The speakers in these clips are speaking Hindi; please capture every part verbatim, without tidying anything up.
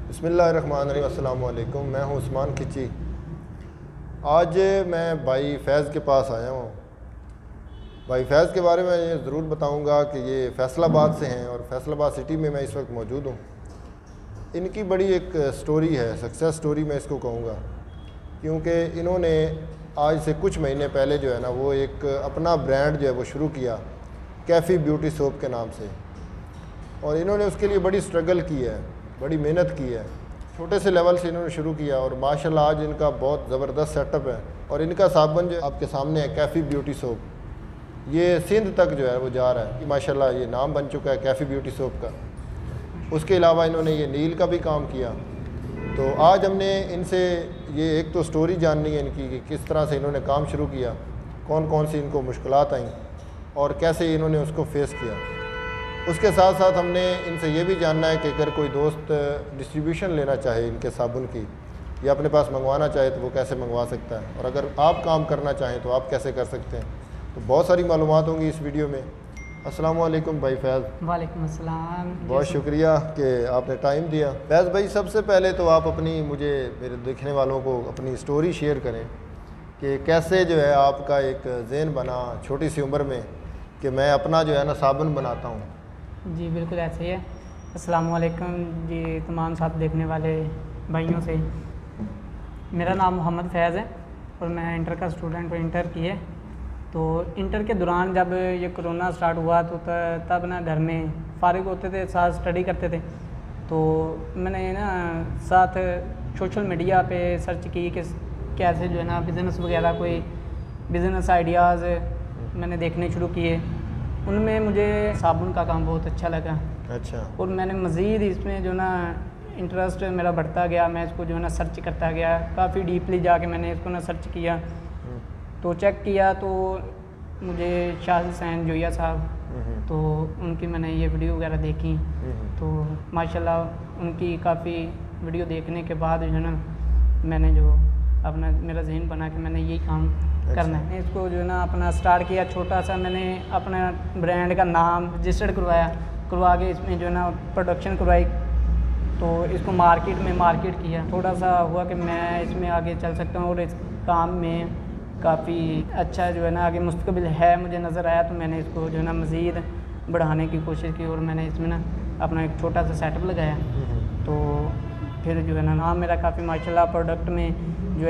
बिस्मिल्लाहिर्रहमानिर्रहीम। अस्सलाम वालेकुम। मैं हूं उस्मान खिची। आज मैं भाई फैज़ के पास आया हूं। भाई फैज़ के बारे में ये ज़रूर बताऊंगा कि ये फैसलाबाद से हैं और फैसलाबाद सिटी में मैं इस वक्त मौजूद हूं। इनकी बड़ी एक स्टोरी है, सक्सेस स्टोरी मैं इसको कहूँगा, क्योंकि इन्होंने आज से कुछ महीने पहले जो है ना वो एक अपना ब्रांड जो है वो शुरू किया कैफ़ी ब्यूटी सोप के नाम से। और इन्होंने उसके लिए बड़ी स्ट्रगल की है, बड़ी मेहनत की है। छोटे से लेवल से इन्होंने शुरू किया और माशाल्लाह आज इनका बहुत ज़बरदस्त सेटअप है। और इनका साबुन जो आपके सामने है कैफ़ी ब्यूटी सोप, ये सिंध तक जो है वो जा रहा है कि माशाल्लाह ये नाम बन चुका है कैफ़ी ब्यूटी सोप का। उसके अलावा इन्होंने ये नील का भी काम किया। तो आज हमने इनसे ये एक तो स्टोरी जाननी है इनकी कि किस तरह से इन्होंने काम शुरू किया, कौन कौन सी इनको मुश्किलात आईं और कैसे इन्होंने उसको फेस किया। उसके साथ साथ हमने इनसे ये भी जानना है कि अगर कोई दोस्त डिस्ट्रीब्यूशन लेना चाहे इनके साबुन की या अपने पास मंगवाना चाहे तो वो कैसे मंगवा सकता है, और अगर आप काम करना चाहें तो आप कैसे कर सकते हैं। तो बहुत सारी मालूमात होंगी इस वीडियो में। अस्सलाम वालेकुम भाई फैज़। वालेकुम अस्सलाम। बहुत शुक्रिया कि आपने टाइम दिया। फैज़ भाई, सबसे पहले तो आप अपनी, मुझे मेरे देखने वालों को अपनी स्टोरी शेयर करें कि कैसे जो है आपका एक ज़हन बना छोटी सी उम्र में कि मैं अपना जो है ना साबुन बनाता हूँ। जी बिल्कुल ऐसे ही है। अस्सलाम वालेकुम जी तमाम साथ देखने वाले भाइयों से। मेरा नाम मोहम्मद फैज़ है और मैं इंटर का स्टूडेंट हूँ। इंटर की है। तो इंटर के दौरान जब ये कोरोना स्टार्ट हुआ तो तब ना घर में फ़ारिग होते थे, साथ स्टडी करते थे। तो मैंने ना साथ सोशल मीडिया पे सर्च की कि कैसे जो है ना बिज़नेस वगैरह, कोई बिज़नेस आइडियाज़ मैंने देखने शुरू किए। उनमें मुझे साबुन का काम बहुत अच्छा लगा। अच्छा। और मैंने मज़ीद इसमें जो ना इंटरेस्ट मेरा बढ़ता गया। मैं इसको जो है ना सर्च करता गया, काफ़ी डीपली जाके मैंने इसको ना सर्च किया। तो चेक किया तो मुझे शाह हुसैन जोया साहब, तो उनकी मैंने ये वीडियो वगैरह देखी। तो माशाल्लाह उनकी काफ़ी वीडियो देखने के बाद जो है ना मैंने जो अपना मेरा ज़हन बना कि मैंने यही काम करना है। इसको जो है ना अपना स्टार्ट किया छोटा सा। मैंने अपना ब्रांड का नाम रजिस्टर्ड करवाया, करवा के इसमें जो है ना प्रोडक्शन करवाई। तो इसको मार्केट में मार्केट किया। थोड़ा सा हुआ कि मैं इसमें आगे चल सकता हूँ और इस काम में काफ़ी अच्छा जो है ना आगे मुस्तकबिल है मुझे नज़र आया। तो मैंने इसको जो है ना मज़ीद बढ़ाने की कोशिश की और मैंने इसमें ना अपना एक छोटा सा सेटअप लगाया। तो फिर जो है ना नाम मेरा काफ़ी माशाल्लाह प्रोडक्ट में जो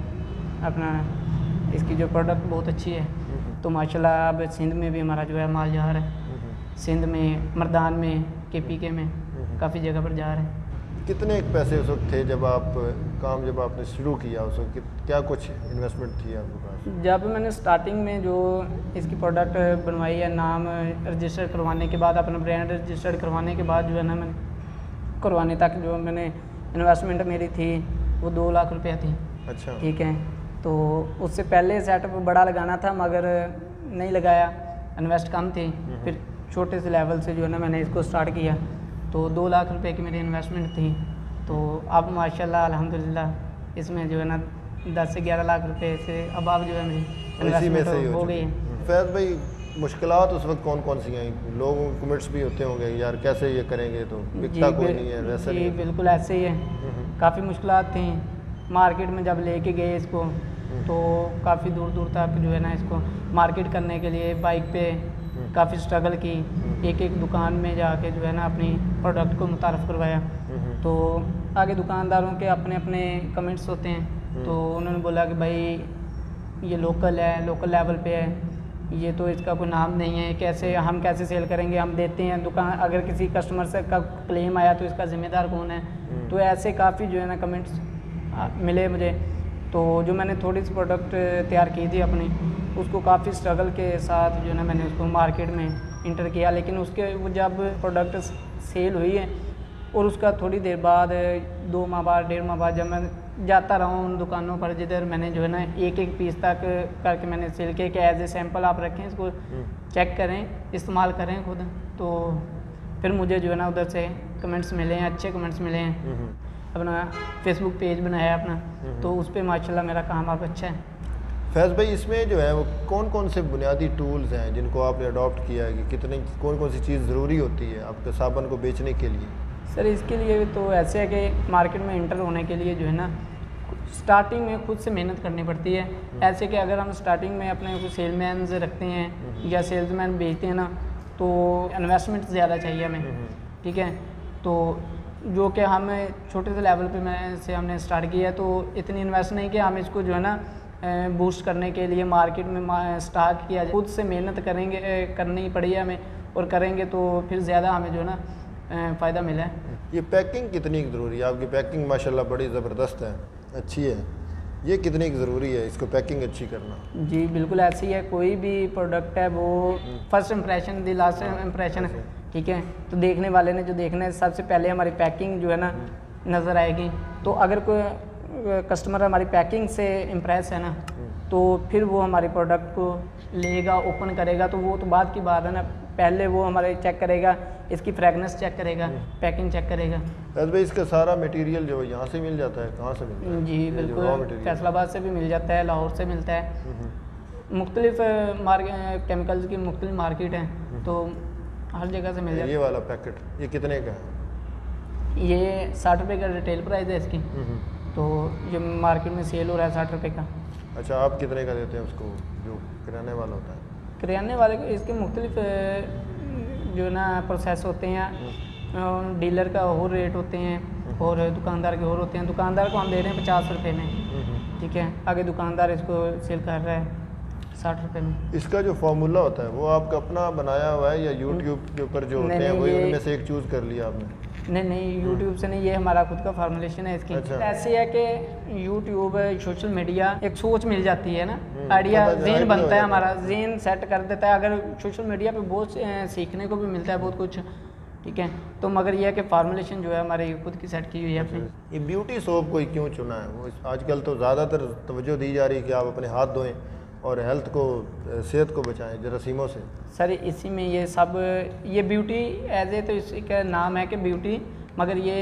है अपना इसकी जो प्रोडक्ट बहुत अच्छी है। तो माशाल्लाह अब सिंध में भी हमारा जो है माल जा रहा है। सिंध में, मर्दान में, के पी के में काफ़ी जगह पर जा रहा है। कितने एक पैसे उस वक्त थे जब आप काम जब आपने शुरू किया, उस वक्त क्या कुछ इन्वेस्टमेंट थी आपके पास? जब मैंने स्टार्टिंग में जो इसकी प्रोडक्ट बनवाई है, नाम रजिस्टर करवाने के बाद, अपना ब्रांड रजिस्टर्ड करवाने के बाद जो है ना मैंने करवाने तक जो मैंने इन्वेस्टमेंट मेरी थी वो दो लाख रुपया थी। अच्छा। ठीक है। तो उससे पहले सेटअप बड़ा लगाना था मगर नहीं लगाया, इन्वेस्ट कम थी। फिर छोटे से लेवल से जो है ना मैंने इसको स्टार्ट किया। तो दो लाख रुपए की मेरी इन्वेस्टमेंट थी। तो अब माशाल्लाह अल्हम्दुलिल्लाह इसमें जो है ना दस से ग्यारह लाख रुपए से अब आप जो है मेरी इन्वेस्टमेंट हो, हो गई है। फैज़ भाई, मुश्किलात उस वक्त कौन कौन सी आई? लोगों के कमेंट्स भी होते होंगे यार कैसे ये करेंगे, तो बिकता कोई नहीं है, वैसा जी नहीं। बिल्कुल ऐसे ही है। काफ़ी मुश्किलात थी। मार्केट में जब लेके गए इसको तो काफ़ी दूर दूर तक जो है ना इसको मार्केट करने के लिए बाइक पे काफ़ी स्ट्रगल की। एक एक दुकान में जाके जो है ना अपनी प्रोडक्ट को मुतारफ़ करवाया। तो आगे दुकानदारों के अपने अपने कमेंट्स होते हैं। तो उन्होंने बोला कि भाई ये लोकल है, लोकल लेवल पे है, ये तो इसका कोई नाम नहीं है, कैसे हम कैसे सेल करेंगे, हम देते हैं दुकान, अगर किसी कस्टमर से का क्लेम आया तो इसका ज़िम्मेदार कौन है। तो ऐसे काफ़ी जो है ना कमेंट्स मिले मुझे। तो जो मैंने थोड़ी सी प्रोडक्ट तैयार की थी अपनी, उसको काफ़ी स्ट्रगल के साथ जो है ना मैंने उसको मार्केट में इंटर किया। लेकिन उसके वो जब प्रोडक्ट सेल हुई है और उसका थोड़ी देर बाद, दो माह बाद, डेढ़ माह बाद, जब मैं जाता रहा हूँ उन दुकानों पर जिधर मैंने जो है ना एक एक पीस तक करके मैंने सेल किया कि एज ए सैम्पल आप रखें, इसको चेक करें, इस्तेमाल करें खुद। तो फिर मुझे जो है ना उधर से कमेंट्स मिले हैं, अच्छे कमेंट्स मिले हैं। अपना फेसबुक पेज बनाया अपना, तो उस पर माशाल्लाह मेरा काम अब अच्छा है। फैज़ भाई, इसमें जो है वो कौन कौन से बुनियादी टूल्स हैं जिनको आपने अडॉप्ट किया है कि कितनी कौन कौन सी चीज़ ज़रूरी होती है आपके साबुन को बेचने के लिए? सर इसके लिए तो ऐसे है कि मार्केट में इंटर होने के लिए जो है ना स्टार्टिंग में खुद से मेहनत करनी पड़ती है। ऐसे कि अगर हम स्टार्टिंग में अपने को सेलमैन से रखते हैं या सेल्समैन भेजते हैं ना, तो इन्वेस्टमेंट ज़्यादा चाहिए हमें, ठीक है। तो जो कि हम छोटे से लेवल पे में से हमने स्टार्ट किया है, तो इतनी इन्वेस्ट नहीं कि हम इसको जो है ना बूस्ट करने के लिए मार्केट में स्टार्ट किया जाए। खुद से मेहनत करेंगे, करनी पड़ी है हमें, और करेंगे तो फिर ज़्यादा हमें जो है ना फ़ायदा मिला है। ये पैकिंग कितनी ज़रूरी है? आपकी पैकिंग माशाल्लाह बड़ी ज़बरदस्त है, अच्छी है। ये कितनी ज़रूरी है इसको पैकिंग अच्छी करना? जी बिल्कुल ऐसी है। कोई भी प्रोडक्ट है वो first impression the last impression है, ठीक है। तो देखने वाले ने जो देखना है, सबसे पहले हमारी पैकिंग जो है ना नज़र आएगी। तो अगर कोई कस्टमर हमारी पैकिंग से इम्प्रेस है ना, तो फिर वो हमारे प्रोडक्ट को लेगा, ओपन करेगा, तो वो तो बात की बात है ना। पहले वो हमारे चेक करेगा, इसकी फ्रेगनेंस चेक करेगा, पैकिंग चेक करेगा। भाई इसका सारा मटेरियल जो है यहाँ से मिल जाता है? कहाँ से मिलता है? जी बिल्कुल, फैसलाबाद से भी मिल जाता है, लाहौर से मिलता है। मुख्तलिफ मार्केट केमिकल्स की मुख्तलिफ मार्केट हैं, तो हर जगह से मिल जाता है। ये वाला पैकेट ये कितने का है? ये साठ रुपये का रिटेल प्राइस है इसकी, तो ये मार्केट में सेल हो रहा है साठ रुपये का। अच्छा, आप कितने का देते हैं उसको जो किराने वाला होता है? किराने वाले को इसके मुख्तलिफ जो ना प्रोसेस होते हैं। डीलर का और रेट होते हैं और दुकानदार के और होते हैं। दुकानदार को हम दे रहे हैं पचास रुपये में, ठीक है। आगे दुकानदार इसको सेल कर रहा है साठ रुपये में। इसका जो फार्मूला होता है वो आपका अपना बनाया हुआ है या यूट्यूब के ऊपर जो होते हैं वही उनमें से एक चूज़ कर लिया आपने? नहीं नहीं, यूट्यूब से नहीं, ये हमारा खुद का फार्मूलेशन है इसकी। अच्छा। ऐसे है कि यूट्यूब, सोशल मीडिया, एक सोच मिल जाती है ना, आइडिया, जेन बनता है हमारा, जेन सेट कर देता है। अगर सोशल मीडिया पे बहुत सीखने को भी मिलता है बहुत कुछ, ठीक है। तो मगर यह है कि फार्मूलेशन जो है हमारे खुद की सेट की हुई है अपनी। ये ब्यूटी सोप कोई क्यों चुना है? वो आजकल तो ज़्यादातर तवज्जो दी जा रही है कि आप अपने हाथ धोएं और हेल्थ को, सेहत को बचाएं जरासीमों से। सर इसी में ये सब, ये ब्यूटी एज ए, तो इसी का नाम है कि ब्यूटी, मगर ये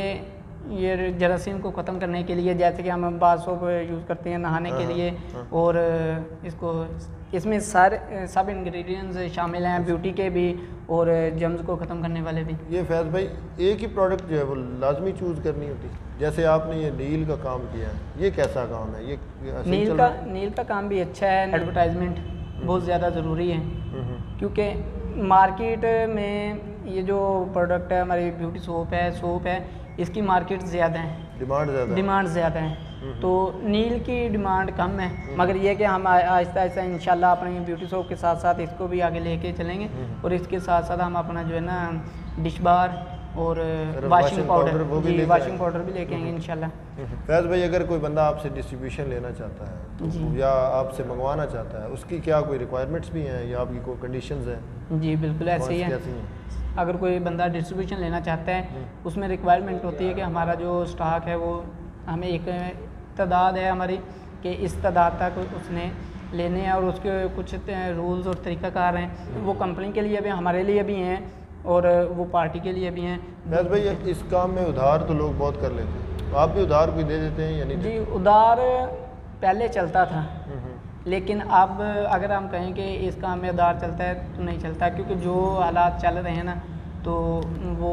ये जरासीम को ख़त्म करने के लिए, जैसे कि हम बाथ सोप यूज़ करते हैं नहाने के लिए, और इसको इसमें सारे सब इंग्रेडिएंट्स शामिल हैं ब्यूटी के भी और जर्म्स को ख़त्म करने वाले भी। ये फैज़ भाई एक ही प्रोडक्ट जो है वो लाजमी चूज़ करनी होती है? जैसे आपने ये नील का काम किया है, ये कैसा काम है? ये नील का नील का काम भी अच्छा है। एडवर्टाइजमेंट बहुत ज़्यादा ज़रूरी है, क्योंकि मार्केट में ये जो प्रोडक्ट है हमारी ब्यूटी सोप है सोप है इसकी मार्केट ज़्यादा है, डिमांड ज़्यादा डिमांड ज़्यादा है। तो नील की डिमांड कम है, मगर ये कि हम आहिस्ता आहिस्ता इंशाल्लाह अपनी ब्यूटी सोप के साथ साथ इसको भी आगे लेके चलेंगे, और इसके साथ साथ हम अपना जो है ना डिश बार और वाशिंग पाउडर, जी वाशिंग पाउडर भी लेके आएंगे इंशाल्लाह। फैज़ भाई, अगर कोई बंदा आपसे डिस्ट्रीब्यूशन लेना चाहता है तो या आपसे मंगवाना चाहता है, उसकी क्या कोई रिक्वायरमेंट्स भी हैं या आपकी कोई कंडीशंस हैं? जी बिल्कुल ऐसे ही है। अगर कोई बंदा डिस्ट्रीब्यूशन लेना चाहता है, उसमें रिक्वायरमेंट होती है कि हमारा जो स्टॉक है वो हमें एक तादाद है हमारी कि इस तादाद तक उसने लेने हैं, और उसके कुछ रूल्स और तरीक़ाकार हैं। वो कंपनी के लिए भी, हमारे लिए भी हैं, और वो पार्टी के लिए भी हैं। फैज़ भाई, इस काम में उधार तो लोग बहुत कर लेते हैं, तो आप भी उधार भी दे देते हैं या नहीं? जी उधार पहले चलता था, लेकिन अब अगर हम कहें कि इस काम में उधार चलता है तो नहीं चलता, क्योंकि जो हालात चल रहे हैं ना तो वो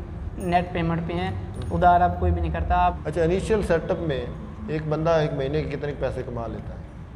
नेट पेमेंट पे हैं, उधार अब कोई भी नहीं करता। आप अच्छा, इनिशियल सेटअप में एक बंदा एक महीने के कितने पैसे कमा लेता है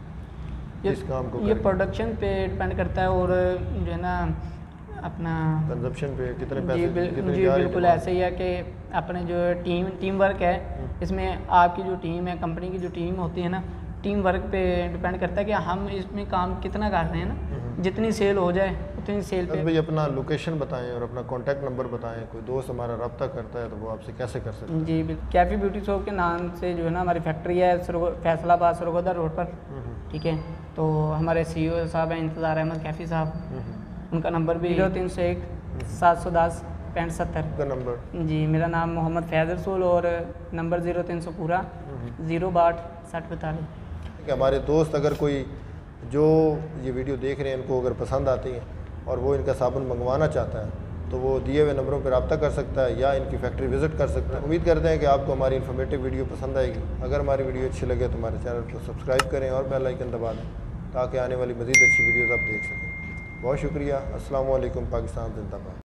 ये, इस काम को? ये प्रोडक्शन पे डिपेंड करता है, और जो है ना अपना कंजप्शन पे कितने पैसे? जी, बिल, कितने जी बिल्कुल ऐसे ही है कि अपने जो टीम टीम वर्क है, इसमें आपकी जो टीम है, कंपनी की जो टीम होती है ना, टीम वर्क पे डिपेंड करता है कि हम इसमें काम कितना कर रहे हैं ना। जितनी सेल हो जाए उतनी सेल पे। भाई अपना लोकेशन बताएं और अपना कॉन्टैक्ट नंबर बताएं, कोई दोस्त हमारा रब्ता करता है तो वो आपसे कैसे कर सकते हैं? जी बिल्कुल, कैफ़ी ब्यूटी शॉप के नाम से जो है ना हमारी फैक्ट्री है फैसलाबाद सरगोदा रोड पर, ठीक है। तो हमारे सी ओ साहब हैं इंतज़ार अहमद कैफ़ी साहब, उनका नंबर भी जीरो तीन सौ एक सात सौ दस पैंठ सत्तर का नंबर। जी मेरा नाम मोहम्मद फैज़ रसूल और नंबर ज़ीरो तीन सौ पूरा ज़ीरो बाट साठ पैंतालीस। हमारे दोस्त अगर कोई जो ये वीडियो देख रहे हैं इनको अगर पसंद आती हैं और वो इनका साबुन मंगवाना चाहता है तो वो दिए हुए नंबरों पर रब्ता कर सकता है या इनकी फैक्ट्री विज़िट कर सकता है। उम्मीद करते हैं कि आपको हमारी इन्फॉर्मेटिव वीडियो पसंद आएगी। अगर हमारी वीडियो अच्छी लगे तो हमारे चैनल को सब्सक्राइब करें और बेल आइकन दबा दें ताकि आने वाली मज़ीद अच्छी वीडियोज़ आप देख सकें। बहुत शुक्रिया। अस्सलाम वालेकुम। पाकिस्तान जिंदाबाद।